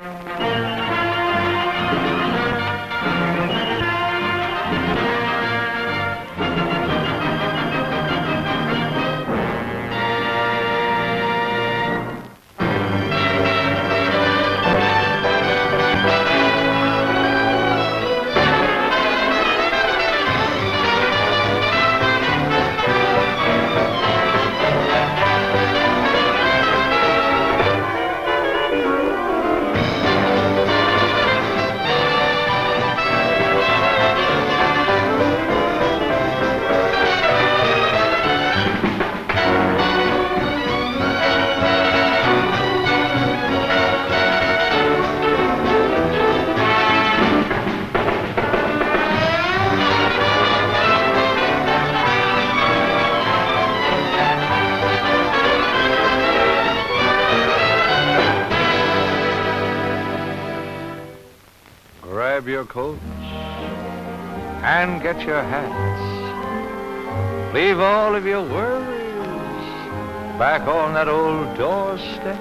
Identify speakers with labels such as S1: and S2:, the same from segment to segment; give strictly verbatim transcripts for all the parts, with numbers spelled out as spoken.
S1: Grab your coats and get your hats. Leave all of your worries back on that old doorstep.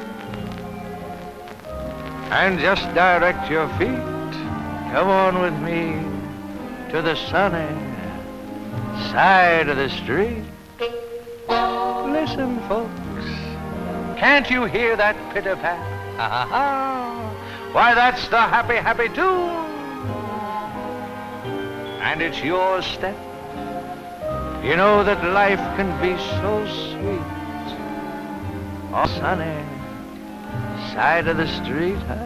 S1: And just direct your feet, come on with me, to the sunny side of the street. Listen, folks, can't you hear that pitter-pat? Ha ha ha! Why, that's the happy, happy tune. And it's your step. You know that life can be so sweet. On the sunny side of the street, huh?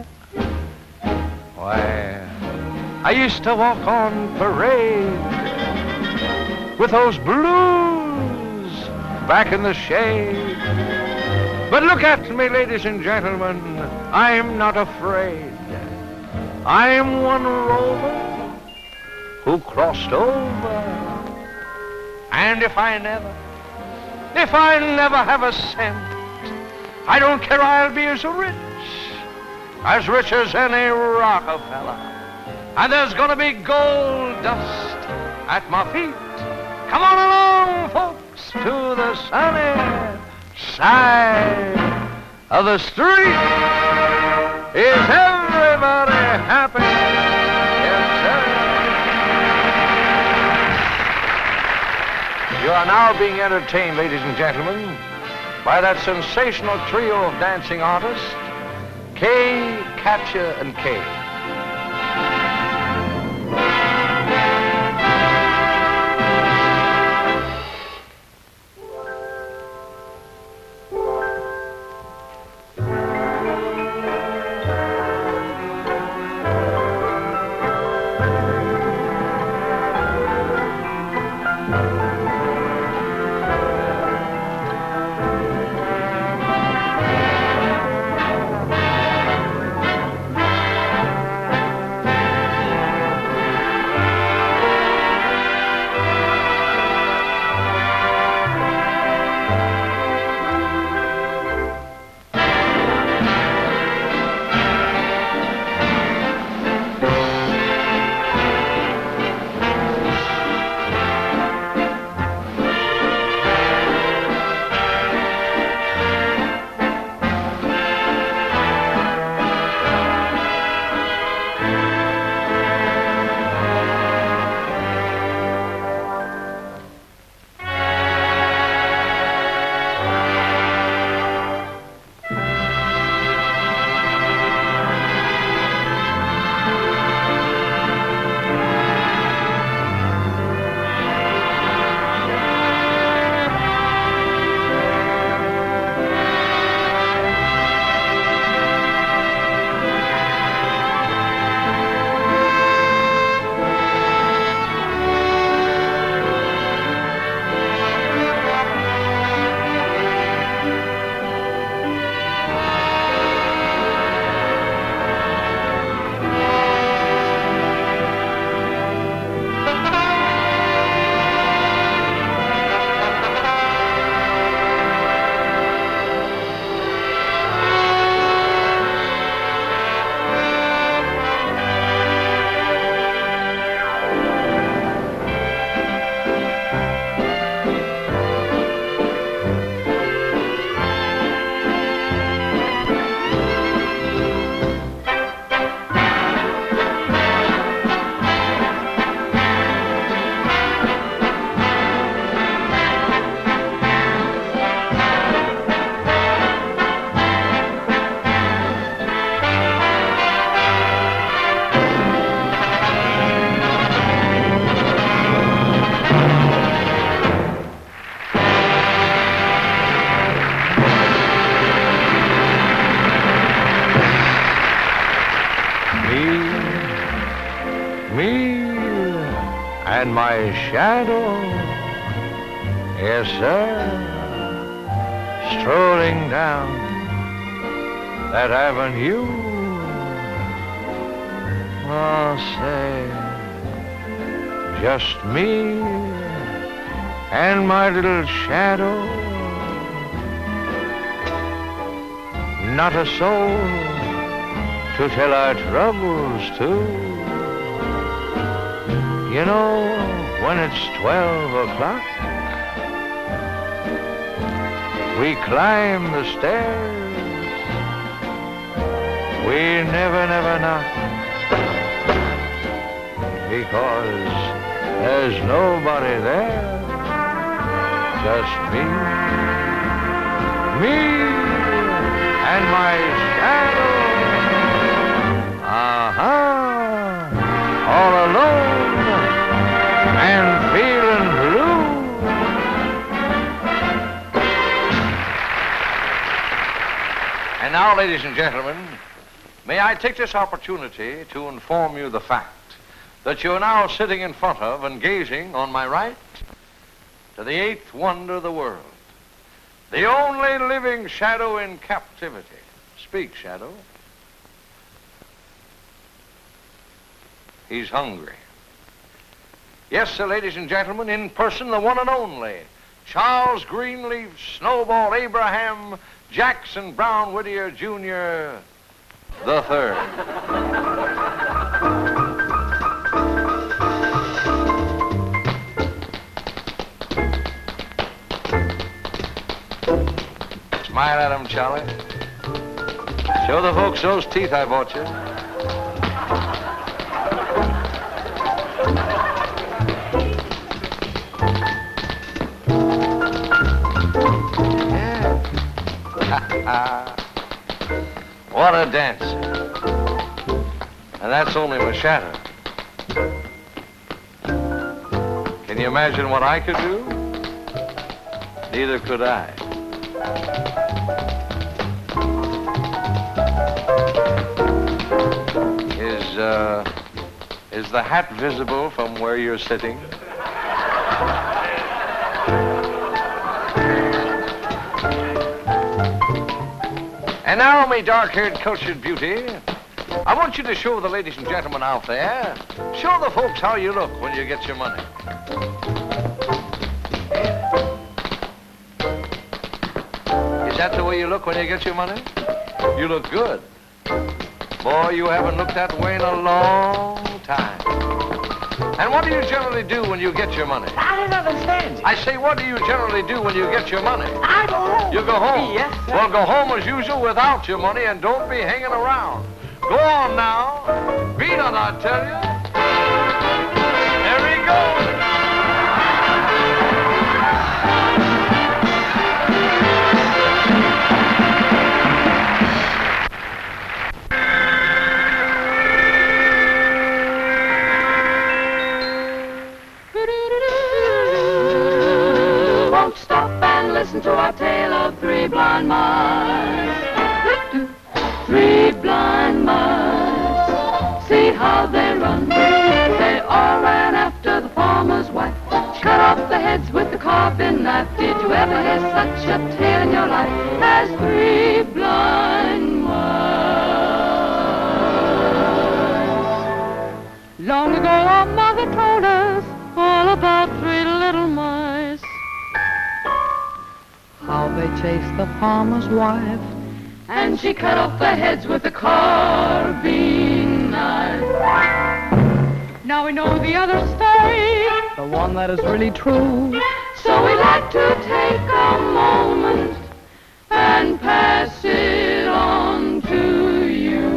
S1: Why, I used to walk on parade with those blues back in the shade. But look at me, ladies and gentlemen, I'm not afraid. I'm one rover who crossed over. And if I never, if I never have a cent, I don't care, I'll be as rich, as rich as any Rockefeller. And there's gonna be gold dust at my feet. Come on along, folks, to the sunny side of the street. Is everybody happy? Yes, sir. You are now being entertained, ladies and gentlemen, by that sensational trio of dancing artists, Kay, Katya, and Kay. me and my shadow, yes, sir, strolling down that avenue. Oh, say, just me and my little shadow, not a soul to tell our troubles to. You know, when it's twelve o'clock, we climb the stairs. We never, never knock, because there's nobody there, just me, me and my shadow. Uh-huh, all alone and feeling blue. And now, ladies and gentlemen, may I take this opportunity to inform you the fact that you're now sitting in front of and gazing on my right to the eighth wonder of the world, the only living shadow in captivity. Speak, shadow. He's hungry. Yes, sir, ladies and gentlemen, in person, the one and only Charles Greenleaf Snowball Abraham Jackson Brown Whittier, Junior the third. Smile at him, Charlie. Show the folks those teeth I bought you. What a dancer. And that's only my shadow. Can you imagine what I could do? Neither could I. Is, uh, is the hat visible from where you're sitting? And now, my dark-haired, cultured beauty, I want you to show the ladies and gentlemen out there, show the folks how you look when you get your money. Is that the way you look when you get your money? You look good. Boy, you haven't looked that way in a long time. And what do you generally do when you get your money?
S2: I don't understand you.
S1: I say, what do you generally do when you get your money?
S2: I go home.
S1: You go home?
S2: Yes, sir.
S1: Well, go home as usual without your money and don't be hanging around. Go on now. Beat it, I tell you. There he goes.
S3: Won't stop and listen to our tale of three blind mice. Three blind mice, see how they run. They all ran after the farmer's wife. She cut off the heads with the carving knife. Did you ever hear such a tale in your life as three blind mice? Long ago our mother told us all about three little mice, how they chased the farmer's wife, and she cut off their heads with a carving knife. Now we know the other story, the one that is really true. So we'd like to take a moment and pass it on to you.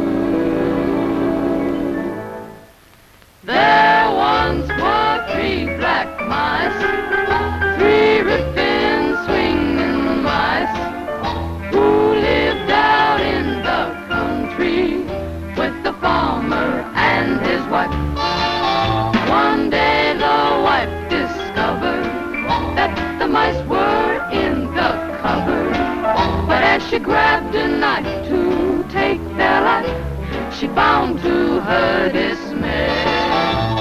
S3: There once were three black mice, three ripping, swinging mice, who lived out in the country with the farmer and his wife. One day the wife discovered that the mice were in the cupboard, but as she grabbed a knife to take their life, she found to her dismay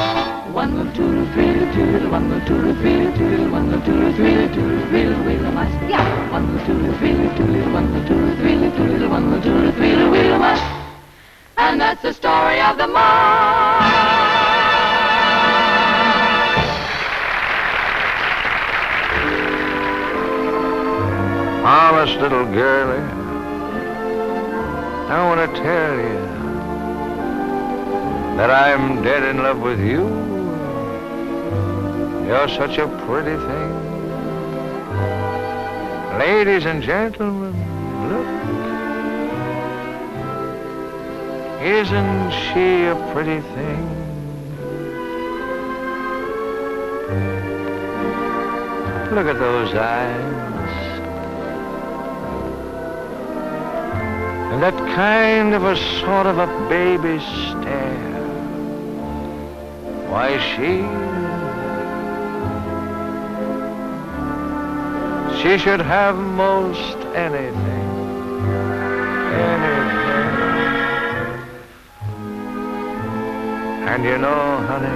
S3: one, little two, little three, little two, little one, little two, little three, little two, little one, little two, little three, little two, little three, little wheel of mice. Yeah, one, little two, little three, little two, little one, little two, little three, little two, little one, little two, little three, little wheel of mice. And that's the story of the mice.
S1: Honest little girlie, I want to tell you that I'm dead in love with you. You're such a pretty thing. Ladies and gentlemen, look. Isn't she a pretty thing? Look at those eyes. And that kind of a sort of a baby stare. Why, she... She should have most anything. Anything. And you know, honey,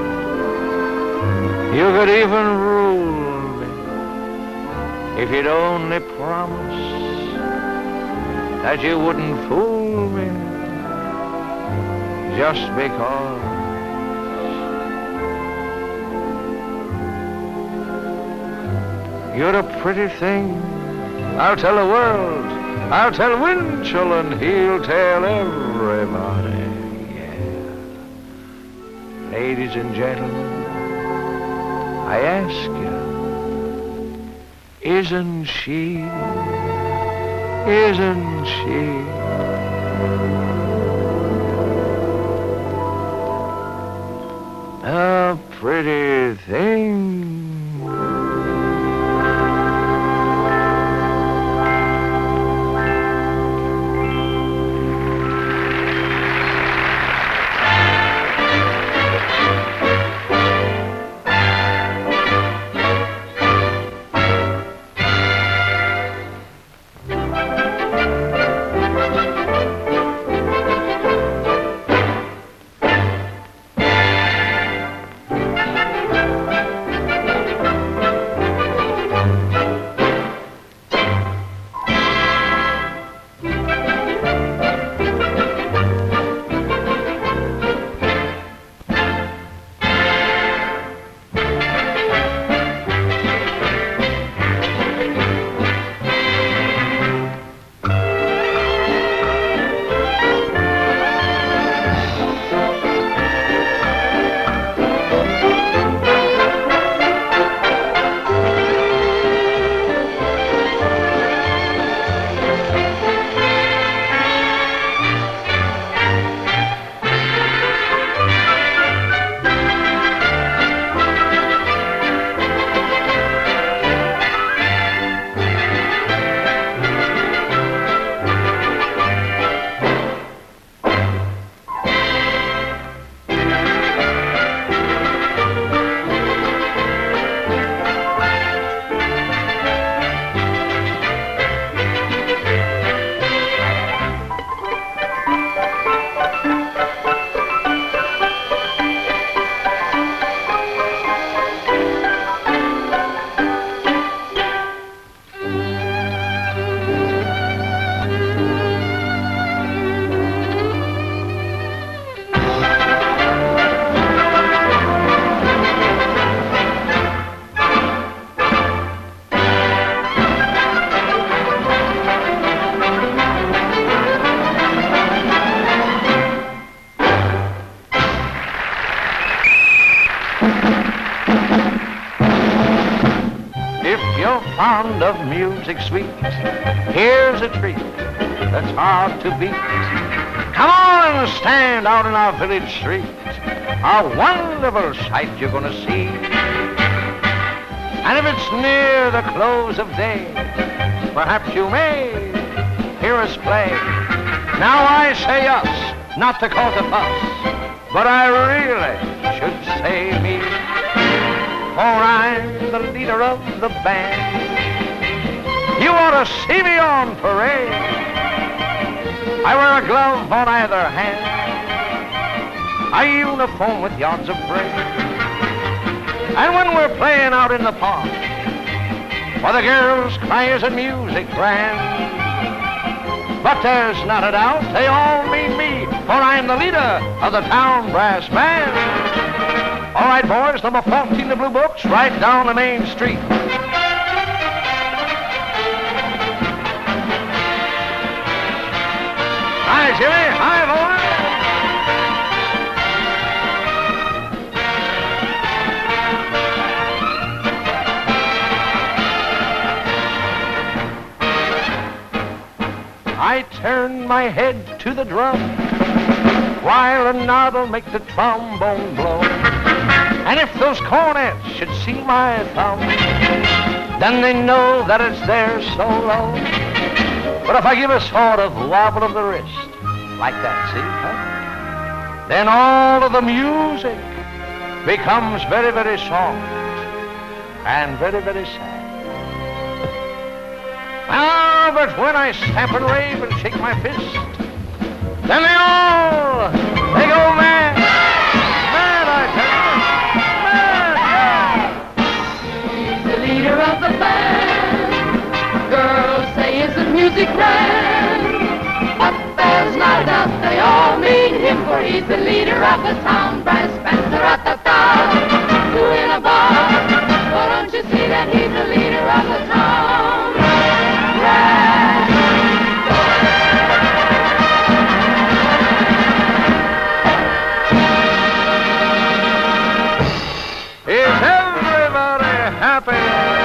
S1: you could even rule me if you'd only promise that you wouldn't fool me just because. You're a pretty thing. I'll tell the world. I'll tell Winchell and he'll tell everybody. Yeah. Ladies and gentlemen, I ask you, isn't she? Isn't she a pretty thing? Fond of music sweet, here's a treat that's hard to beat. Come on and stand out in our village street. A wonderful sight you're gonna see. And if it's near the close of day, perhaps you may hear us play. Now I say us, not to cause a fuss, but I really should say me, for I'm the leader of the band. You ought to see me on parade. I wear a glove on either hand, a uniform with yards of braid. And when we're playing out in the park, for the girls' cries and music grand, but there's not a doubt they all mean me, for I'm the leader of the town brass band. All right, boys, number fourteen, the Blue Books, right down the main street. Hi, Jimmy. Hi, boy. I turn my head to the drum while another make the trombone blow. And if those cornets should see my thumb, then they know that it's there so low. But if I give a sort of wobble of the wrist, like that, see, huh? Then all of the music becomes very, very soft and very, very sad. Ah, but when I stamp and rave and shake my fist, then they all, they go mad. Mad, I tell you. Mad, yeah.
S3: He's the leader of the band. Girls say isn't music grand. But there's not a doubt they all mean him, for he's the leader of the town brass band. Ta-ra-ta-ta, two in a bar. Oh, don't you see that he's the leader of the town brass band?
S1: Is everybody happy?